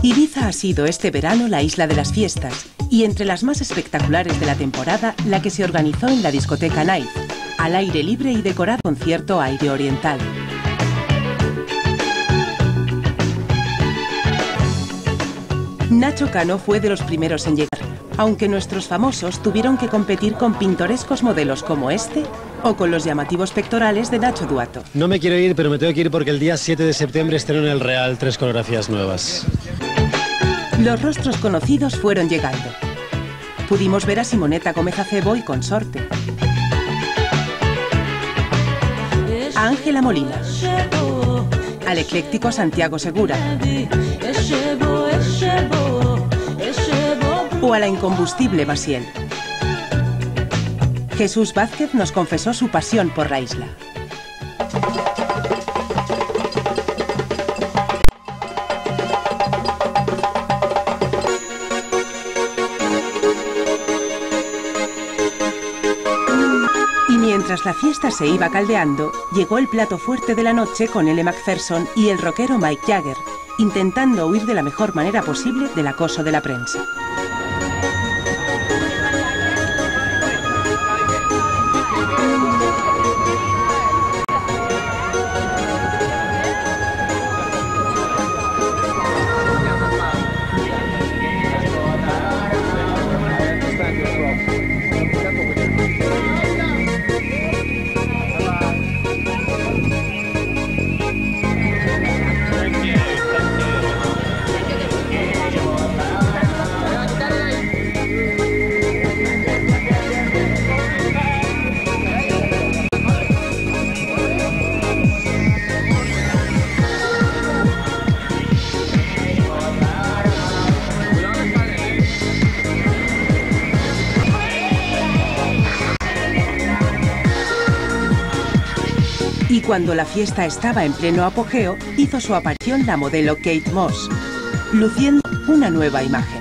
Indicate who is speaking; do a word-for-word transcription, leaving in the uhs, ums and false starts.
Speaker 1: Ibiza ha sido este verano la isla de las fiestas y entre las más espectaculares de la temporada, la que se organizó en la discoteca Night, al aire libre y decorado con cierto aire oriental. Nacho Cano fue de los primeros en llegar, aunque nuestros famosos tuvieron que competir con pintorescos modelos como este o con los llamativos pectorales de Nacho Duato.
Speaker 2: No me quiero ir, pero me tengo que ir porque el día siete de septiembre estreno en el Real tres coreografías nuevas.
Speaker 1: Los rostros conocidos fueron llegando. Pudimos ver a Simonetta Gómez Acebo y consorte, a Ángela Molina, al ecléctico Santiago Segura o a la incombustible Maciel. Jesús Vázquez nos confesó su pasión por la isla. Mientras la fiesta se iba caldeando, llegó el plato fuerte de la noche con Elle Macpherson y el rockero Mick Jagger, intentando huir de la mejor manera posible del acoso de la prensa. Y cuando la fiesta estaba en pleno apogeo, hizo su aparición la modelo Kate Moss, luciendo una nueva imagen.